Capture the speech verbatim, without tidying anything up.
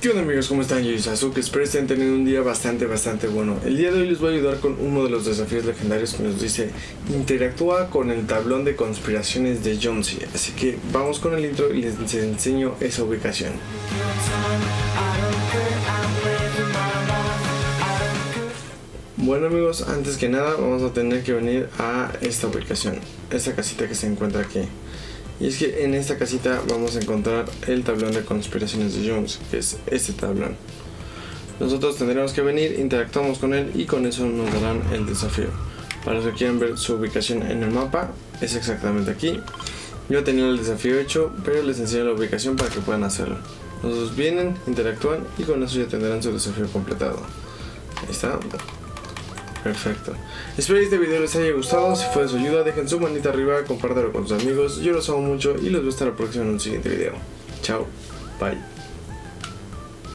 ¿Qué onda amigos? ¿Cómo están? Yo soy Sasuke, espero estén teniendo un día bastante bastante bueno. El día de hoy les voy a ayudar con uno de los desafíos legendarios que nos dice: interactúa con el tablón de conspiraciones de Jonesy. Así que vamos con el intro y les enseño esa ubicación. Bueno amigos, antes que nada vamos a tener que venir a esta ubicación, esta casita que se encuentra aquí. Y es que en esta casita vamos a encontrar el tablón de conspiraciones de Jones, que es este tablón. Nosotros tendremos que venir, interactuamos con él y con eso nos darán el desafío. Para los que quieran ver su ubicación en el mapa, es exactamente aquí. Yo he tenido el desafío hecho, pero les enseño la ubicación para que puedan hacerlo. Nosotros vienen, interactúan y con eso ya tendrán su desafío completado. Ahí está. Perfecto. Espero que este video les haya gustado. Si fue de su ayuda, dejen su manita arriba, compártanlo con sus amigos. Yo los amo mucho y los veo hasta la próxima en un siguiente video. Chao. Bye.